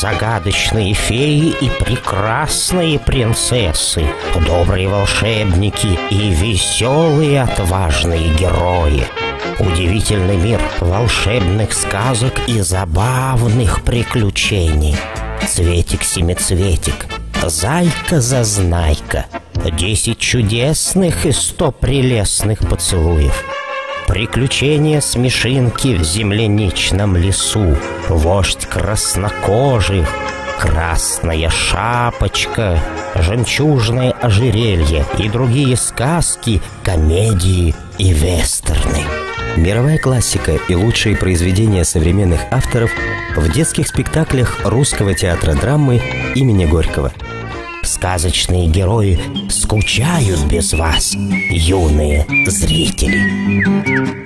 загадочные феи и прекрасные принцессы, добрые волшебники и веселые отважные герои. Удивительный мир волшебных сказок и забавных приключений. Цветик-семицветик, зайка-зазнайка, 10 чудесных и 100 прелестных поцелуев. Приключения Смешинки в земляничном лесу, вождь краснокожих, красная шапочка, жемчужное ожерелье и другие сказки, комедии и вестерны. Мировая классика и лучшие произведения современных авторов в детских спектаклях Русского театра драмы имени Горького. Сказочные герои скучают без вас, юные зрители.